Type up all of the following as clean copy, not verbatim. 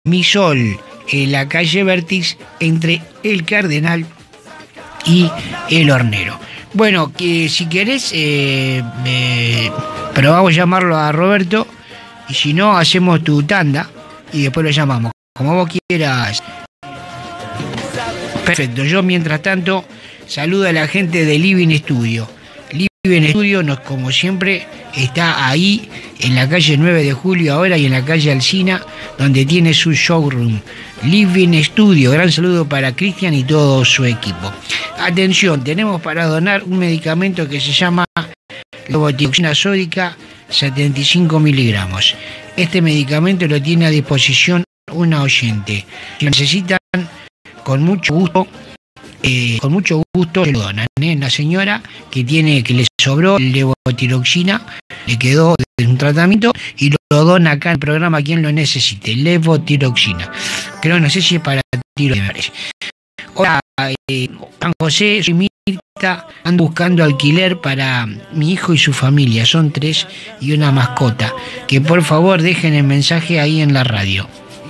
Misol, en la calle Vértiz, entre el Cardenal y el Hornero. Bueno, que si querés, probamos llamarlo a Roberto, y si no, hacemos tu tanda y después lo llamamos, como vos quieras. Perfecto, yo mientras tanto saludo a la gente de Living Studio. Living Studio, como siempre, está ahí en la calle 9 de Julio ahora y en la calle Alsina, donde tiene su showroom. Living Studio, gran saludo para Cristian y todo su equipo. Atención, tenemos para donar un medicamento que se llama levotiroxina sódica 75 miligramos. Este medicamento lo tiene a disposición una oyente. Si lo necesitan, con mucho gusto se lo donan. Una señora que le sobró levotiroxina, le quedó de un tratamiento y lo dona acá en el programa quien lo necesite. Levotiroxina. Creo, no sé si es para tiro de mares. Hola, San José, soy Mirta, ando buscando alquiler para mi hijo y su familia, son 3 y una mascota, que por favor dejen el mensaje ahí en la radio.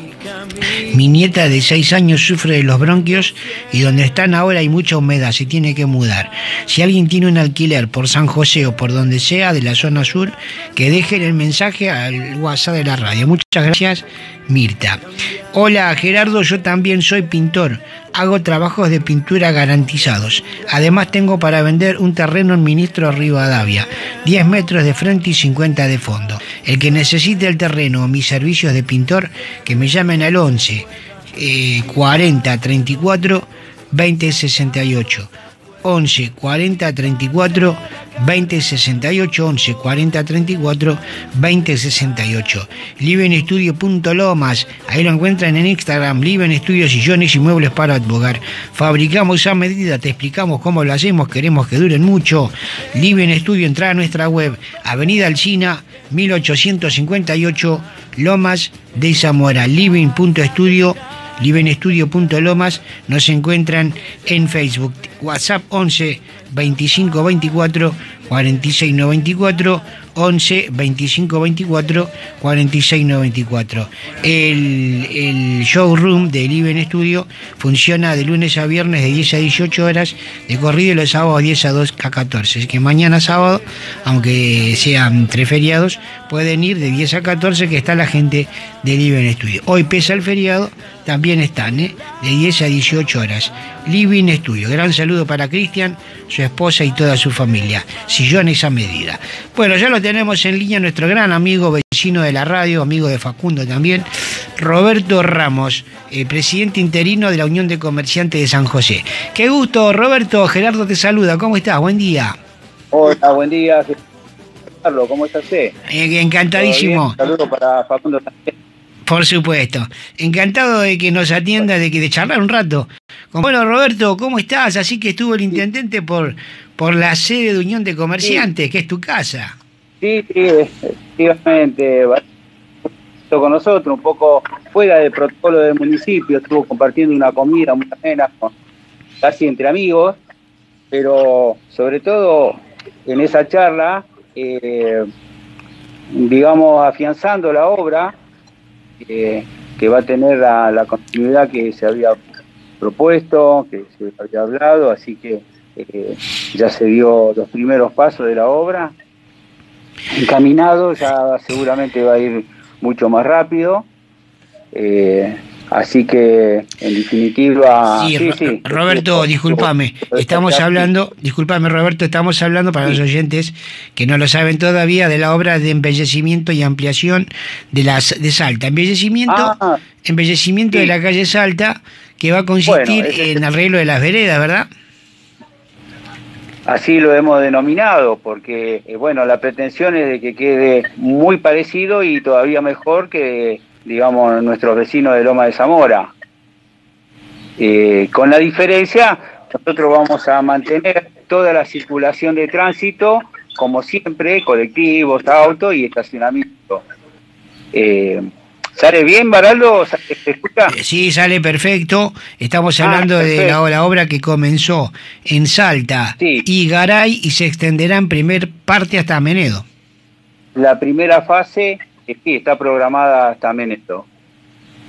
Mi nieta de 6 años sufre de los bronquios y donde están ahora hay mucha humedad, se tiene que mudar. Si alguien tiene un alquiler por San José o por donde sea de la zona sur, que dejen el mensaje al WhatsApp de la radio. Muchas gracias, Mirta. Hola Gerardo, yo también soy pintor, hago trabajos de pintura garantizados. Además tengo para vender un terreno en Ministro Rivadavia, 10 metros de frente y 50 de fondo. El que necesite el terreno o mis servicios de pintor, que me llamen al 11 40 34 20 68. 11 40 34 20 68, 11 40 34 20 68. Livenstudio.lomas, ahí lo encuentran en Instagram. Liven Studio, sillones y muebles para tu hogar. Fabricamos a medida, te explicamos cómo lo hacemos, queremos que duren mucho. Liven Studio, entra a nuestra web, Avenida Alsina 1858, Lomas de Zamora. Living.studio, livenstudio.lomas, nos encuentran en Facebook. WhatsApp 11 25 24 46 94, 11 25 24 46 94. El showroom de Living Studio funciona de lunes a viernes de 10 a 18 horas de corrido y los sábados 10 a 2 a 14. Así que mañana sábado, aunque sean 3 feriados, pueden ir de 10 a 14, que está la gente de Living Studio. Hoy pesa el feriado, también están, de 10 a 18 horas. Living Studio. Gran saludo para Cristian, su esposa y toda su familia. Sillones a medida. Bueno, ya lo tenemos en línea nuestro gran amigo, vecino de la radio, amigo de Facundo también, Roberto Ramos, presidente interino de la Unión de Comerciantes de San José. Qué gusto, Roberto. Gerardo te saluda. ¿Cómo estás? Buen día. Hola, buen día. Carlos, ¿cómo está usted? Encantadísimo. Saludos para Facundo también. Por supuesto. Encantado de que nos atienda, de charlar un rato. Bueno, Roberto, ¿cómo estás? Así que estuvo el intendente por la sede de Unión de Comerciantes, que es tu casa. Sí, efectivamente. Con nosotros, un poco fuera del protocolo del municipio, estuvo compartiendo una comida muy amena, casi entre amigos, pero sobre todo en esa charla, digamos, afianzando la obra, que va a tener la continuidad que se había propuesto, que se había hablado, así que ya se dio los primeros pasos de la obra, encaminado, ya seguramente va a ir mucho más rápido, así que en definitiva... Sí, Roberto, discúlpame, Roberto, estamos hablando para los oyentes que no lo saben todavía de la obra de embellecimiento y ampliación de Salta. Embellecimiento de la calle Salta, que va a consistir en arreglo de las veredas, ¿verdad? Así lo hemos denominado, porque la pretensión es de que quede muy parecido y todavía mejor que, digamos, nuestros vecinos de Loma de Zamora. Con la diferencia, nosotros vamos a mantener toda la circulación de tránsito, como siempre, colectivos, autos y estacionamiento. ¿Sale bien, Baraldo? ¿Se escucha? Sí, sale perfecto. Estamos hablando de la obra que comenzó en Salta y Garay y se extenderá en primer parte hasta Menedo. La primera fase está programada hasta Menedo.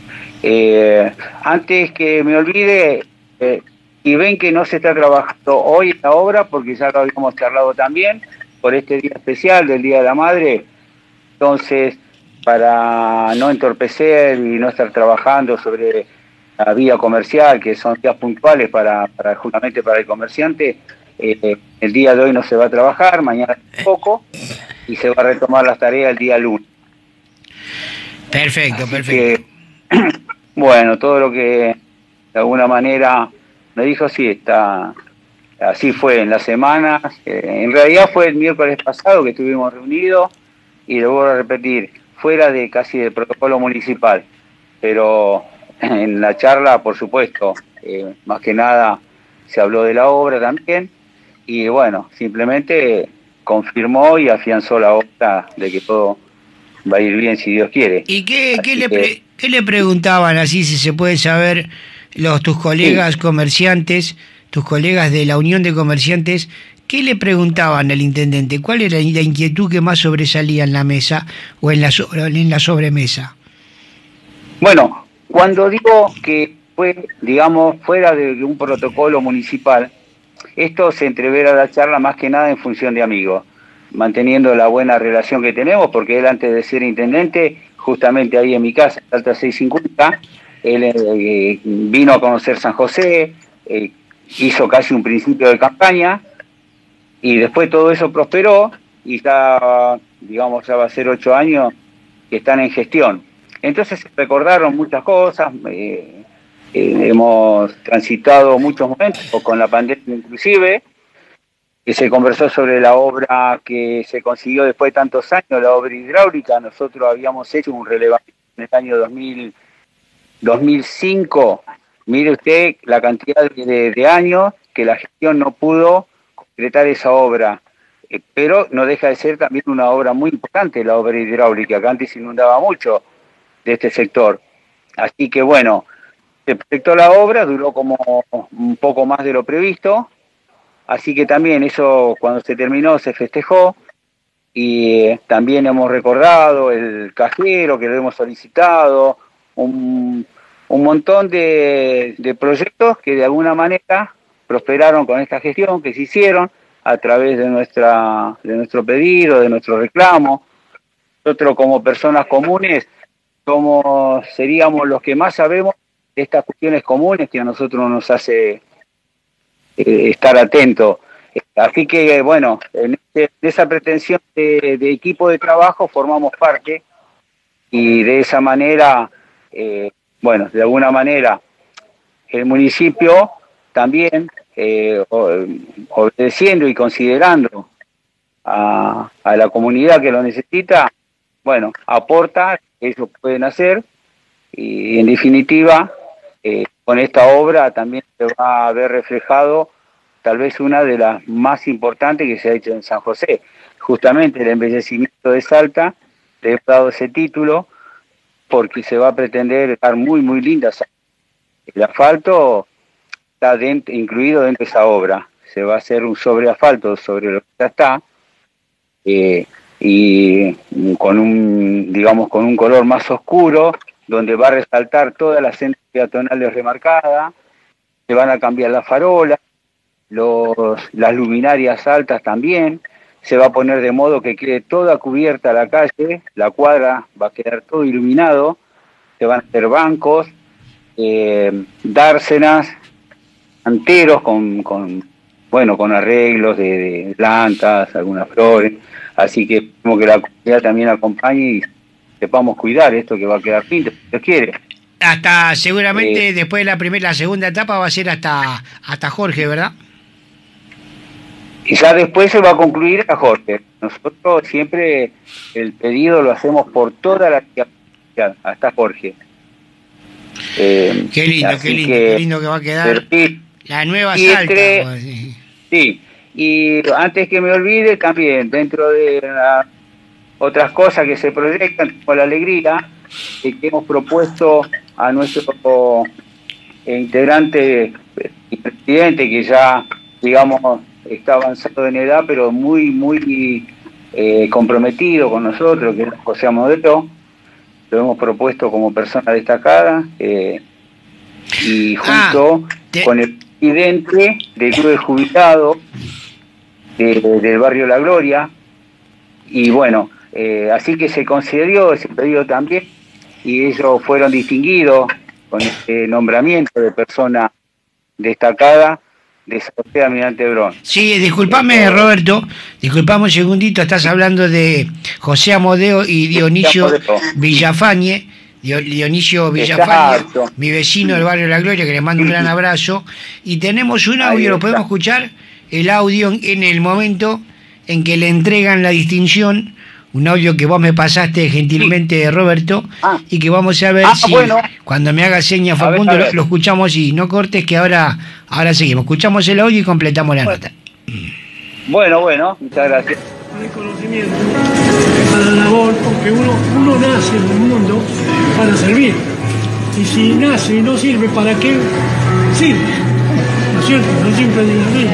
Antes que me olvide, y ven que no se está trabajando hoy en la obra, porque ya lo habíamos charlado también, por este día especial del Día de la Madre. Entonces, para no entorpecer y no estar trabajando sobre la vía comercial, que son días puntuales justamente para el comerciante, el día de hoy no se va a trabajar, mañana tampoco, y se va a retomar las tareas el día lunes. Perfecto, Así perfecto. que, bueno, todo lo que de alguna manera me dijo, sí, está, así fue en la semana. En realidad fue el miércoles pasado que estuvimos reunidos, y lo voy a repetir, fuera de casi del protocolo municipal, pero en la charla, por supuesto, más que nada se habló de la obra también, y bueno, simplemente confirmó y afianzó la obra de que todo va a ir bien si Dios quiere. ¿Y qué Así que, qué le preguntaban, así si se puede saber, tus sí, colegas comerciantes, tus colegas de la Unión de Comerciantes, qué le preguntaban al intendente? ¿Cuál era la inquietud que más sobresalía en la mesa o en en la sobremesa? bueno, cuando digo que fue, digamos, fuera de un protocolo municipal, esto se entrevera la charla más que nada en función de amigos, manteniendo la buena relación que tenemos, porque él antes de ser intendente, justamente ahí en mi casa, en Alta 650, él vino a conocer San José, hizo casi un principio de campaña, y después todo eso prosperó, y ya, digamos, ya va a ser 8 años que están en gestión. Entonces se recordaron muchas cosas, hemos transitado muchos momentos, con la pandemia inclusive, que se conversó sobre la obra que se consiguió después de tantos años, la obra hidráulica. Nosotros habíamos hecho un relevamiento en el año 2005. Mire usted la cantidad de años que la gestión no pudo concretar esa obra. Pero no deja de ser también una obra muy importante, la obra hidráulica, que antes inundaba mucho de este sector. Así que bueno, se proyectó la obra, duró como un poco más de lo previsto, así que también eso cuando se terminó se festejó, y también hemos recordado el cajero que lo hemos solicitado, un montón de proyectos que de alguna manera prosperaron con esta gestión, que se hicieron a través de nuestro pedido, de nuestro reclamo. Nosotros como personas comunes seríamos los que más sabemos de estas cuestiones comunes que a nosotros nos hace estar atentos. Así que, bueno, de esa pretensión de equipo de trabajo formamos parte, y de esa manera, bueno, de alguna manera, el municipio también, obedeciendo y considerando a la comunidad que lo necesita, bueno, aporta, ellos pueden hacer, y en definitiva, con esta obra también se va a ver reflejado tal vez una de las más importantes que se ha hecho en San José. Justamente el embellecimiento de Salta le he dado ese título porque se va a pretender estar muy, muy linda. El asfalto está incluido dentro de esa obra. Se va a hacer un sobreasfalto sobre lo que ya está, y con digamos, con un color más oscuro, donde va a resaltar todas las sendas peatonales remarcadas. Se van a cambiar las farolas, las luminarias altas también. Se va a poner de modo que quede toda cubierta la calle, la cuadra va a quedar todo iluminado. Se van a hacer bancos, dársenas, anteros bueno, con arreglos de plantas, algunas flores. Así que como que la comunidad también acompañe y sepamos cuidar esto, que va a quedar lindo, si Dios quiere. Hasta Eh, seguramente después de la segunda etapa va a ser hasta Jorge, ¿verdad? y ya después se va a concluir a Jorge. Nosotros siempre el pedido lo hacemos por toda la ciudad, hasta Jorge. Así qué que, lindo que va a pero quedar sí, la nueva y Salta. Pues, sí. sí. Y antes que me olvide, también dentro de otras cosas que se proyectan, como la alegría, que hemos propuesto a nuestro integrante y presidente, que ya, digamos, está avanzado en edad, pero muy, muy comprometido con nosotros, que es José Amodeo, lo hemos propuesto como persona destacada, y junto con el presidente del Club de Jubilados del barrio La Gloria, y bueno, así que se concedió ese pedido también, y ellos fueron distinguidos con este nombramiento de persona destacada de San José de Almirante Brón. Sí, disculpame, Roberto, disculpame un segundito, estás hablando de José Amodeo y Dionisio Villafañe. Dionisio Villafañe, exacto, mi vecino del barrio La Gloria, que le mando un gran abrazo. Y tenemos un audio, ¿lo podemos escuchar? El audio en el momento en que le entregan la distinción, un audio que vos me pasaste gentilmente, Roberto, y que vamos a ver si cuando me haga seña Facundo lo escuchamos, y no cortes, que ahora seguimos. Escuchamos el audio y completamos la nota. Bueno, muchas gracias. Reconocimiento a la labor, porque uno nace en el mundo para servir, y si nace y no sirve, ¿para qué sirve? ¿No es cierto? No siempre digo así.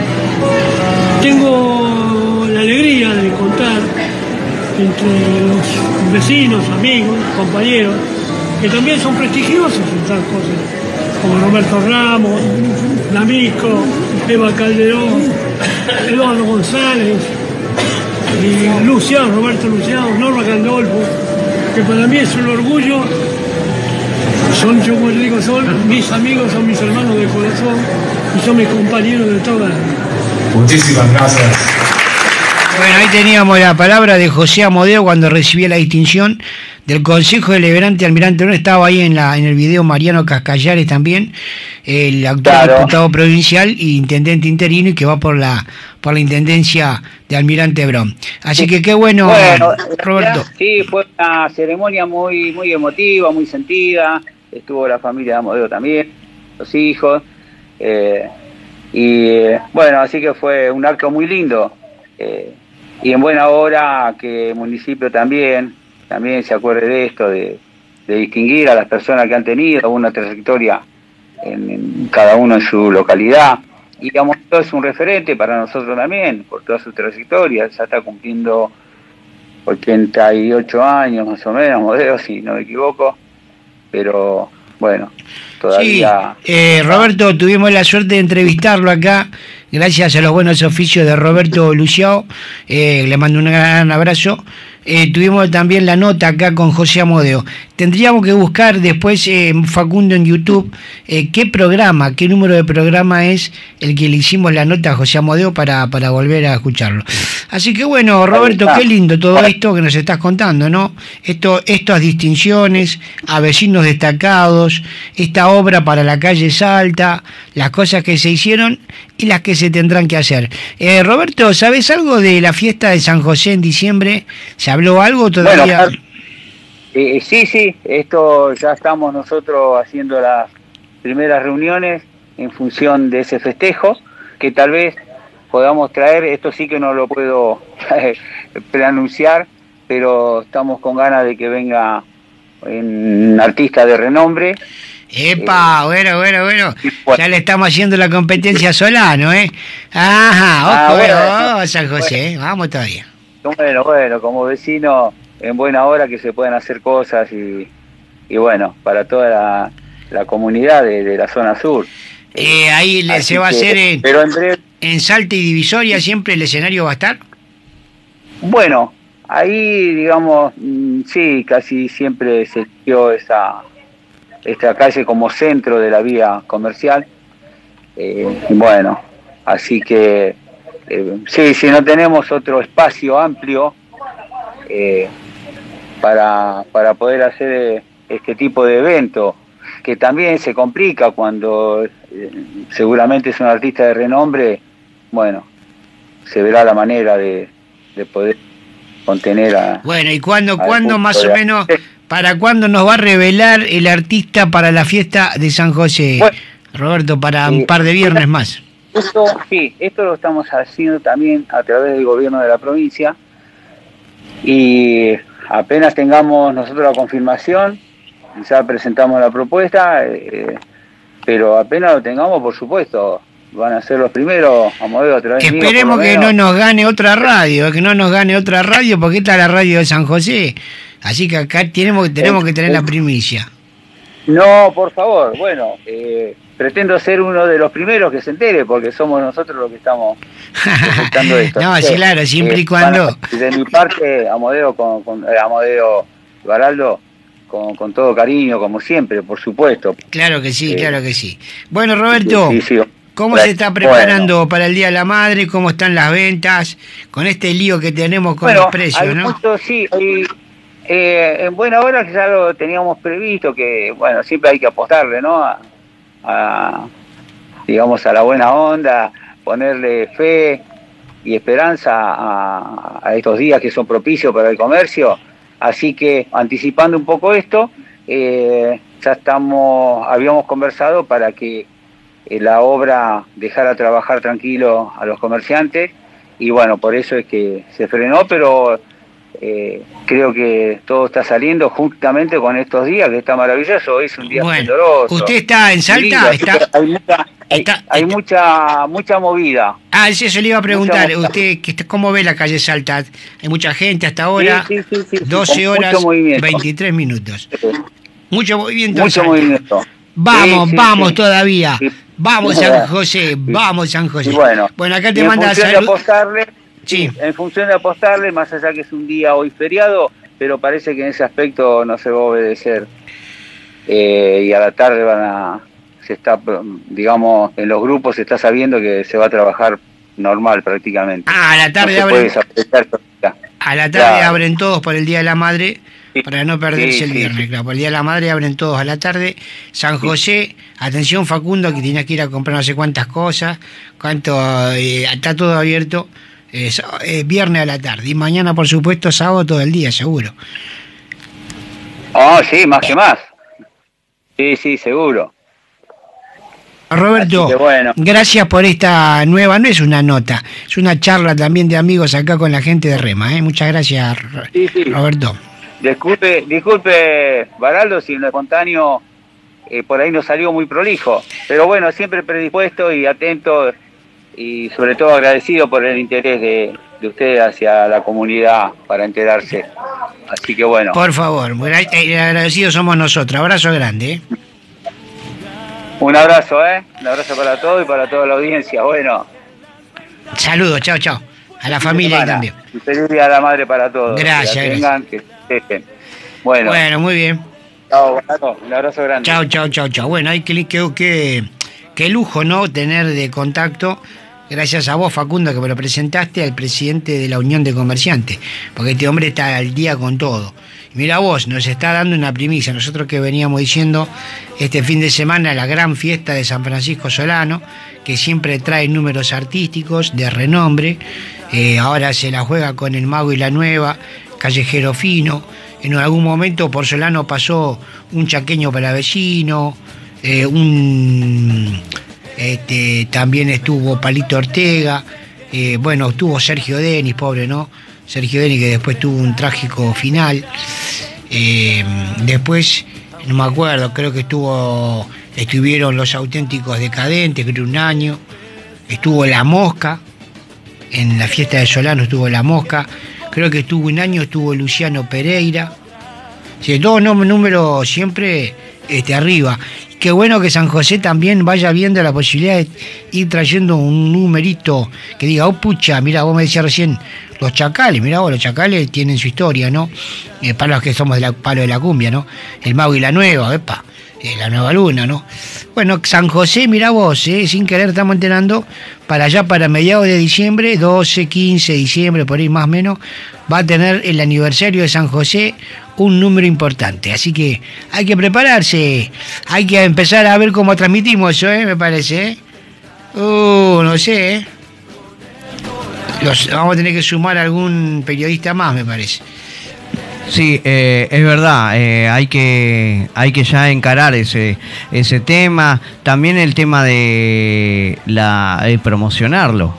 Tengo la alegría de contar entre los vecinos, amigos, compañeros, que también son prestigiosos en estas cosas, como Roberto Ramos, D'Amico, Eva Calderón, Eduardo González, y Roberto Luciano, Norma Gandolfo, que para mí es un orgullo. Son, yo como digo, son mis amigos, son mis hermanos de corazón y son mis compañeros de toda la vida. Muchísimas gracias. Bueno, ahí teníamos la palabra de José Amodeo cuando recibía la distinción del Consejo Deliberante Almirante Brón. Estaba ahí en el video Mariano Cascallares también, el actual diputado provincial e intendente interino, y que va por la intendencia de Almirante Brón. Así que qué bueno, Roberto. Sí, fue una ceremonia muy emotiva, muy sentida. Estuvo la familia de Amodeo también, los hijos, y bueno, así que fue un acto muy lindo. Y en buena hora que el municipio también se acuerde de esto, de distinguir a las personas que han tenido una trayectoria en cada uno en su localidad. Y Amodeo es un referente para nosotros también, por toda su trayectoria. Ya está cumpliendo 88 años más o menos, Amodeo, si no me equivoco. Pero bueno, todavía... Sí, Roberto, tuvimos la suerte de entrevistarlo acá, gracias a los buenos oficios de Roberto Luciao, le mando un gran abrazo. Tuvimos también la nota acá con José Amodeo. Tendríamos que buscar después, Facundo, en YouTube, qué número de programa es el que le hicimos la nota a José Amodeo para volver a escucharlo. Así que bueno, Roberto, qué lindo todo esto que nos estás contando, ¿no? Estas distinciones a vecinos destacados, esta obra para la calle Salta, las cosas que se hicieron y las que se tendrán que hacer. Roberto, ¿sabes algo de la fiesta de San José en diciembre? ¿Se habló algo todavía? Bueno, sí, esto ya estamos nosotros haciendo las primeras reuniones en función de ese festejo, que tal vez podamos traer, esto sí que no lo puedo preanunciar, pero estamos con ganas de que venga un artista de renombre. ¡Epa! Bueno. Ya le estamos haciendo la competencia a Solano, ¿eh? Ajá, ojo, San José, vamos todavía. Bueno, como vecino, en buena hora que se pueden hacer cosas y bueno, para toda la comunidad de la zona sur. Ahí se va a hacer pero en breve, en Salta y Divisoria, siempre el escenario va a estar. Bueno, ahí digamos, sí, casi siempre se dio esta calle como centro de la vía comercial. Bueno, así que si no tenemos otro espacio amplio para poder hacer este tipo de evento, que también se complica cuando seguramente es un artista de renombre. Bueno, se verá la manera de poder contener a... Bueno, ¿y cuándo más o menos, para cuándo nos va a revelar el artista para la fiesta de San José? Bueno, Roberto, para un par de viernes más. Esto lo estamos haciendo también a través del gobierno de la provincia, y apenas tengamos nosotros la confirmación, ya presentamos la propuesta, pero apenas lo tengamos, por supuesto, van a ser los primeros, Amodeo, a través mío, Esperemos por lo que menos. no nos gane otra radio, porque esta es la radio de San José. Así que acá tenemos que tener la primicia. No, por favor, bueno, pretendo ser uno de los primeros que se entere, porque somos nosotros los que estamos presentando esto. No, sí, claro, siempre y cuando... De mi parte, Amodeo, Amodeo Baraldo, con todo cariño, como siempre, por supuesto. Claro que sí, claro que sí. Bueno, Roberto, sí. ¿cómo se está preparando para el Día de la Madre? ¿Cómo están las ventas? Con este lío que tenemos con los precios, hay ¿no? mucho, sí, en buena hora que ya lo teníamos previsto, que bueno, siempre hay que apostarle, ¿no? Digamos, a la buena onda, ponerle fe y esperanza a estos días que son propicios para el comercio. Así que, anticipando un poco esto, ya habíamos conversado para que la obra dejara trabajar tranquilo a los comerciantes, y bueno, por eso es que se frenó, pero creo que todo está saliendo justamente con estos días, que está maravilloso. Hoy es un día esplendoroso. ¿Usted está en Salta? Hay mucha movida. Ah, eso le iba a preguntar. ¿Usted cómo ve la calle Salta? Hay mucha gente hasta ahora. Sí, 12 horas, mucho movimiento. 23 minutos. Mucho movimiento. Mucho movimiento. Vamos todavía. Sí. Vamos San José, vamos San José. Y bueno, acá te manda salud. Sí. En función de apostarle, más allá que es un día hoy feriado, pero parece que en ese aspecto no se va a obedecer. Y a la tarde digamos, en los grupos se está sabiendo que se va a trabajar normal prácticamente. Ah, a la tarde abren todos por el Día de la Madre, para no perderse el viernes, claro. Por el Día de la Madre abren todos a la tarde. San José, atención Facundo, que tenía que ir a comprar no sé cuántas cosas, está todo abierto. Viernes a la tarde, y mañana por supuesto sábado todo el día, seguro. Sí, más que más. Sí, seguro. Roberto, bueno, gracias por esta nueva, no es una nota, es una charla también de amigos acá con la gente de Rema, muchas gracias, Roberto. Disculpe, Baraldo, si en lo espontáneo por ahí no salió muy prolijo, pero bueno, siempre predispuesto y atento, y sobre todo agradecido por el interés de usted hacia la comunidad para enterarse. Así que bueno. Por favor, agradecidos somos nosotros. Abrazo grande. Un abrazo, un abrazo para todos y para toda la audiencia. Bueno. Saludos, chao. A la familia también. Y feliz Día de la Madre para todos. Gracias. Que estén. Bueno, muy bien. Chao, un abrazo grande. Chao. Bueno, hay que lujo, ¿no? Tener de contacto, gracias a vos, Facundo, que me lo presentaste, al presidente de la Unión de Comerciantes, porque este hombre está al día con todo. Y mira vos, nos está dando una primicia. Nosotros que veníamos diciendo este fin de semana la gran fiesta de San Francisco Solano, que siempre trae números artísticos de renombre. Ahora se la juega con El Mago y la Nueva, Callejero Fino. En algún momento por Solano pasó un chaqueño para vecino, también estuvo Palito Ortega, estuvo Sergio Denis, pobre, ¿no? Sergio Denis, que después tuvo un trágico final. Después, no me acuerdo, creo que estuvieron Los Auténticos Decadentes, creo un año. Estuvo La Mosca, en la fiesta de Solano estuvo La Mosca. Creo que estuvo un año, estuvo Luciano Pereira. Sí, todos números siempre arriba. Qué bueno que San José también vaya viendo la posibilidad de ir trayendo un numerito que diga, pucha, mira, vos me decías recién, los chacales, mira vos, los chacales tienen su historia, ¿no? Para los que somos del palo de la cumbia, ¿no? El Mago y la Nueva, la Nueva Luna, ¿no? Bueno, San José, mira vos, sin querer estamos enterando, para allá, para mediados de diciembre, 12, 15 de diciembre, por ahí más o menos, va a tener el aniversario de San José un número importante. Así que hay que prepararse, hay que empezar a ver cómo transmitimos eso, me parece, no sé, vamos a tener que sumar algún periodista más, me parece. Sí, es verdad, hay que ya encarar ese tema, también el tema de promocionarlo,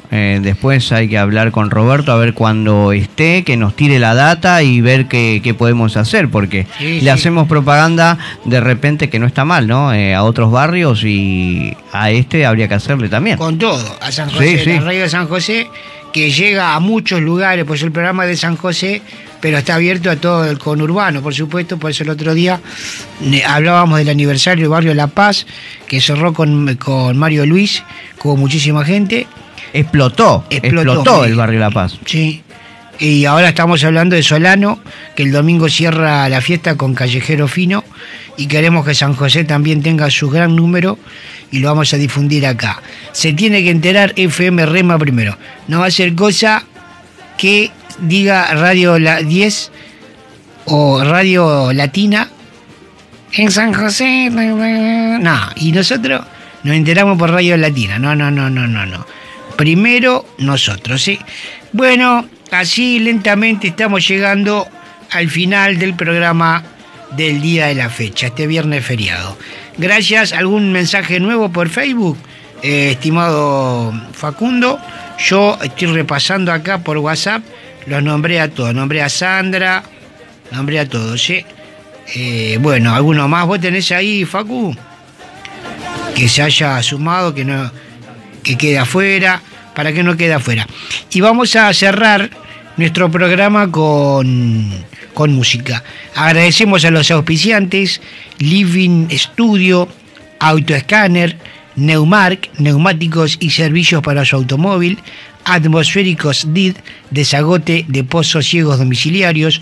Después hay que hablar con Roberto a ver cuando esté, que nos tire la data y ver qué podemos hacer, porque le hacemos propaganda de repente, que no está mal, ¿no? A otros barrios, y a este habría que hacerle también. Con todo, a San José, la radio de San José, que llega a muchos lugares, pues el programa es de San José, pero está abierto a todo el conurbano, por supuesto. Por eso el otro día hablábamos del aniversario del barrio La Paz, que cerró con Mario Luis, con muchísima gente. Explotó el barrio La Paz. Sí. Y ahora estamos hablando de Solano, que el domingo cierra la fiesta con Callejero Fino, y queremos que San José también tenga su gran número, y lo vamos a difundir acá. Se tiene que enterar FM Rema primero. No va a ser cosa que diga Radio 10 o Radio Latina en San José. No, y nosotros nos enteramos por Radio Latina. No. Primero nosotros, ¿sí? Bueno, así lentamente estamos llegando al final del programa del día de la fecha, este viernes feriado. Gracias. ¿Algún mensaje nuevo por Facebook, estimado Facundo? Yo estoy repasando acá por WhatsApp, los nombré a todos, nombré a Sandra, nombré a todos, ¿sí? Bueno, ¿alguno más vos tenés ahí, Facu? Que se haya sumado, que quede afuera, para que no quede afuera. Y vamos a cerrar nuestro programa con música. Agradecemos a los auspiciantes: Living Studio, Autoescáner, Neumark, neumáticos y servicios para su automóvil, Atmosféricos DID, desagote de pozos ciegos domiciliarios,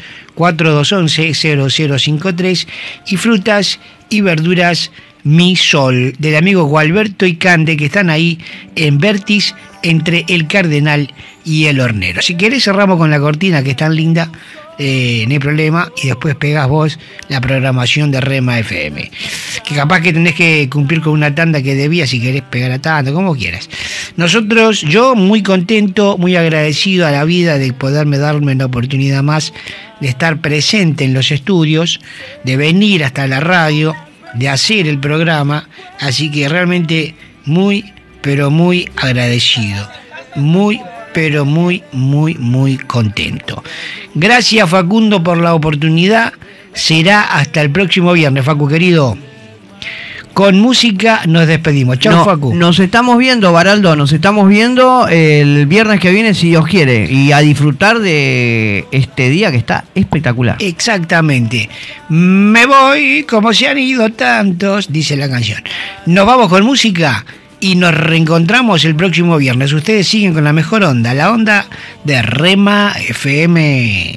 4211-0053, y frutas y verduras Mi Sol, del amigo Gualberto y Cande, que están ahí en Vertis, entre el Cardenal y el Hornero. Si querés cerramos con la cortina, que es tan linda, no hay problema, y después pegás vos la programación de Rema FM, que capaz que tenés que cumplir con una tanda que debías, si querés pegar la tanda, como quieras. Yo muy contento, muy agradecido a la vida de poderme darme la oportunidad más de estar presente en los estudios, de venir hasta la radio, de hacer el programa, así que realmente muy, pero muy agradecido, muy, pero muy, muy, muy contento. Gracias, Facundo, por la oportunidad. Será hasta el próximo viernes, Facu, querido. Con música nos despedimos. Chau, Facu. Nos estamos viendo, Baraldo, nos estamos viendo el viernes que viene, si Dios quiere, y a disfrutar de este día que está espectacular. Exactamente. Me voy como se han ido tantos, dice la canción. Nos vamos con música y nos reencontramos el próximo viernes. Ustedes siguen con la mejor onda, la onda de Rema FM.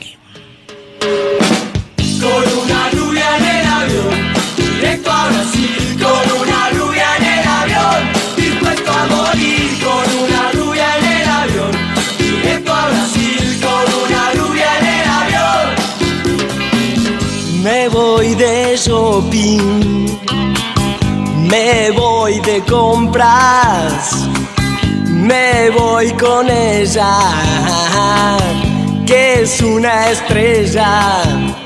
Con una lluvia en el avión, directo a Brasil. Con una lluvia en el avión, dispuesto a morir. Con una lluvia en el avión, directo a Brasil. Con una lluvia en el avión. Me voy de shopping, me voy de compras, me voy con ella, que es una estrella.